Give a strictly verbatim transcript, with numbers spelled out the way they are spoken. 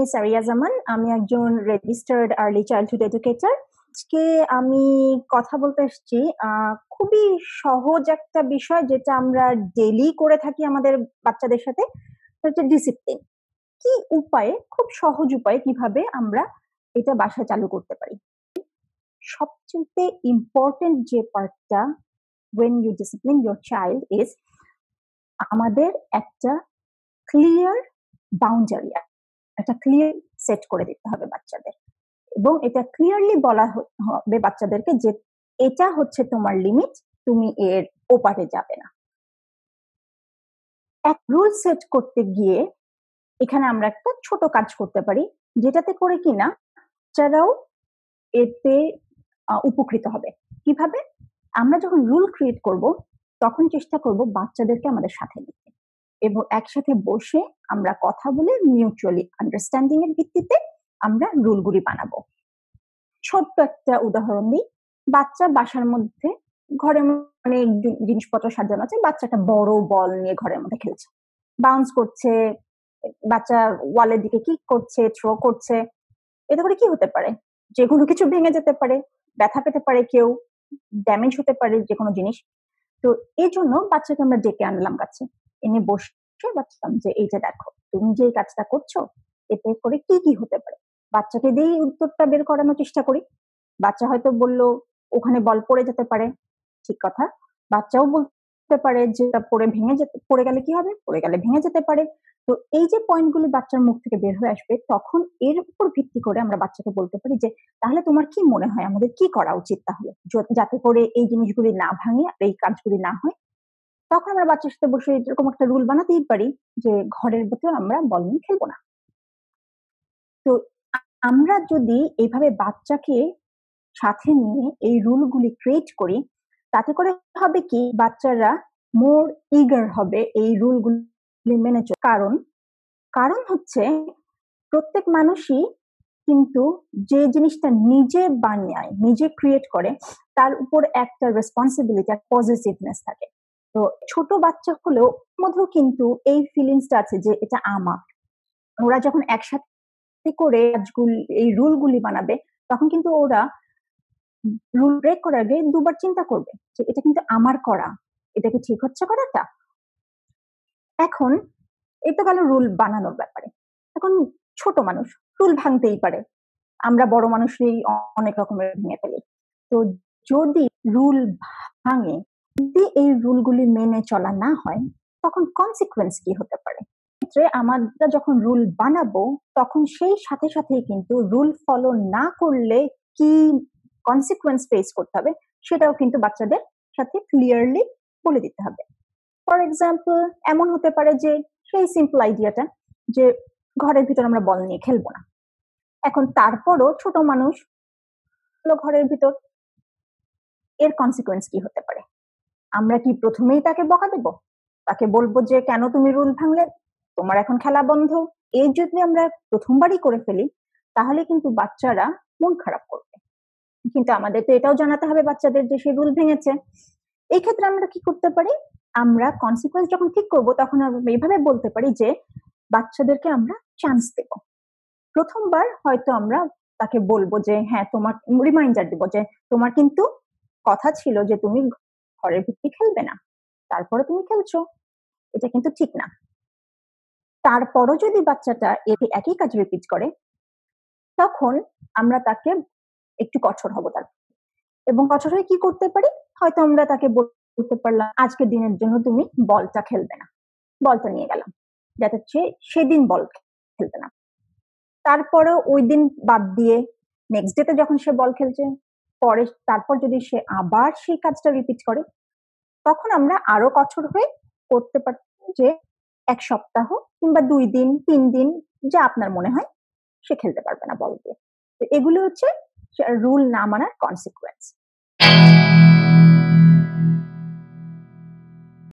সারিয়া জামান, আমি একজন registered early childhood educator. আজকে আমি কথা বলতে এসেছি খুবই সহজ একটা বিষয় যেটা আমরা ডেইলি করে থাকি আমাদের বাচ্চাদের সাথে, হচ্ছে ডিসিপ্লিন। কি উপায়ে, খুব সহজ উপায়ে কিভাবে আমরা এটা বাসায় চালু করতে পারি। সবচেয়ে ইম্পর্টেন্ট যে পার্টটা when you discipline your child is আমাদের একটা ক্লিয়ার বাউন্ডারি, একটা ক্লিয়ার সেট করে দিতে হবে বাচ্চাদের, এবং এটা ক্লিয়ারলি বলা হবে বাচ্চাদেরকে যে এটা হচ্ছে তোমার লিমিট, তুমি এর ওপারে যাবে না। এক রুল সেট করতে গিয়ে এখানে আমরা একটা ছোট কাজ করতে পারি, যেটাতে করে কিনা বাচ্চারাও এতে উপকৃত হবে। কিভাবে? আমরা যখন রুল ক্রিয়েট করব তখন চেষ্টা করব বাচ্চাদেরকে আমাদের সাথে নিতে, এবং একসাথে বসে আমরা কথা বলে মিউচুয়ালি আন্ডারস্ট্যান্ডিং এর ভিত্তিতে আমরা রুলগুলি বানাবো। ছোট্ট একটা উদাহরণ দিই, বাচ্চা বাসার মধ্যে ঘরের অনেক জিনিসপত্র সাজানো আছে, বাচ্চাটা বড় বল নিয়ে ঘরের মধ্যে খেলছে, বাউন্স করছে, বাচ্চা ওয়ালের দিকে কিক করছে, থ্রো করছে। এতে করে কি হতে পারে? যে কোনো কিছু ভেঙে যেতে পারে, ব্যথা পেতে পারে, কেউ ড্যামেজ হতে পারে যে কোনো জিনিস। তো এই জন্য বাচ্চাকে আমরা ডেকে আনলাম কাছে, এনে বসে বাচ্চালাম যে এই যে দেখো তুমি যে এই কাজটা করছো এতে করে কি কি হতে পারে। বাচ্চাকে দিয়েই উত্তরটা বের করানোর চেষ্টা করি। বাচ্চা হয়তো বললো ওখানে বল পড়ে যেতে পারে, ঠিক কথা। বাচ্চাও বলতে পারে যে পড়ে ভেঙে যেতে, পড়ে গেলে কি হবে, পড়ে গেলে ভেঙে যেতে পারে। তো এই যে পয়েন্টগুলি বাচ্চার মুখ থেকে বের হয়ে আসবে, তখন এর উপর ভিত্তি করে আমরা বাচ্চাকে বলতে পারি যে তাহলে তোমার কি মনে হয় আমাদের কি করা উচিত, তাহলে যাতে করে এই জিনিসগুলি না ভাঙে আর এই কাজগুলি না হয়। তখন আমরা বাচ্চার সাথে বসে এরকম একটা রুল বানাতেই পারি যে ঘরের ভিতরে আমরা বল নিয়ে খেলবো না। তো আমরা যদি এইভাবে বাচ্চাকে সাথে নিয়ে এই রুলগুলি ক্রিয়েট করি, তাতে করে হবে কি বাচ্চারা মোর ইগার হবে এই রুলগুলি মেনে চলতে। কারণ কারণ হচ্ছে প্রত্যেক মানুষই কিন্তু যে জিনিসটা নিজে বানায়, নিজে ক্রিয়েট করে, তার উপর একটা রেসপন্সিবিলিটি, একটা পজিটিভনেস থাকে। তো ছোট বাচ্চা হলেও মধ্যেও কিন্তু এই ফিলিংসটা আছে যে এটা আমার। ওরা যখন একসাথে করে এই রুলগুলি বানাবে, তখন কিন্তু ওরা রুল ব্রেক করার আগে দুবার চিন্তা করবে যে এটা কিন্তু আমার করা, এটা কি ঠিক হচ্ছে করাটা। এখন এটা গেল রুল বানানোর ব্যাপারে। এখন ছোট মানুষ রুল ভাঙতেই পারে, আমরা বড় মানুষই অনেক রকমের ভেঙে ফেলি। তো যদি রুল ভাঙে, যদি এই রুলগুলি মেনে চলা না হয়, তখন কনসিকুয়েন্স কি হতে পারে। আমরা যখন রুল বানাবো তখন সেই সাথে সাথেই কিন্তু রুল ফলো না করলে কি কনসিকুয়েন্স ফেস করতে হবে সেটাও কিন্তু বাচ্চাদের সাথে ক্লিয়ারলি বলে দিতে হবে। ফর এক্সাম্পল, এমন হতে পারে যে সেই সিম্পল আইডিয়াটা যে ঘরের ভিতর আমরা বল নিয়ে খেলবো না। এখন তারপরও ছোট মানুষ ঘরের ভিতর, এর কনসিকুয়েন্স কি হতে পারে? আমরা কি প্রথমেই তাকে বকা দেব, তাকে বলবো যে কেন তুমি রুল ভাঙলে, তোমার এখন খেলা বন্ধ? এই যদি আমরা প্রথমবারই করে ফেলি তাহলে কিন্তু বাচ্চারা মন খারাপ করবে। কিন্তু আমাদের তো এটাও জানাতে হবে বাচ্চাদের যে সে রুল ভেঙেছে। এই ক্ষেত্রে আমরা কি করতে পারি, আমরা কনসিকুয়েন্স যখন ঠিক করবো তখন আমরা এইভাবে বলতে পারি যে বাচ্চাদেরকে আমরা চান্স দেব। প্রথমবার হয়তো আমরা তাকে বলবো যে হ্যাঁ, তোমার রিমাইন্ডার দিব যে তোমার কিন্তু কথা ছিল যে তুমি ঘরের ভিত্তি খেলবে না, তারপরে তুমি খেলছো, এটা কিন্তু ঠিক না। তারপরও যদি বাচ্চাটা একই কাজ রিপিট করে, তখন আমরা তাকে একটু কঠোর হব তার, এবং কঠোর হয়ে কি করতে পারি, হয়তো আমরা তাকে বলতে পারলাম আজকের দিনের জন্য তুমি বলটা খেলবে না, বলটা নিয়ে গেলাম, যাতে সে সেদিন বল খেলবে না। তারপরে ওই দিন বাদ দিয়ে নেক্সট ডেতে যখন সে বল খেলছে, পরে তারপর যদি সে আবার সেই কাজটা রিপিট করে, তখন আমরা আরো কঠোর হয়ে করতে পারি যে এক সপ্তাহ কিংবা দুই দিন তিন দিন যা আপনার মনে হয় সে খেলতে পারবে না বল দিয়ে। এগুলো হচ্ছে রুল না মানার কনসিকুয়েন্স।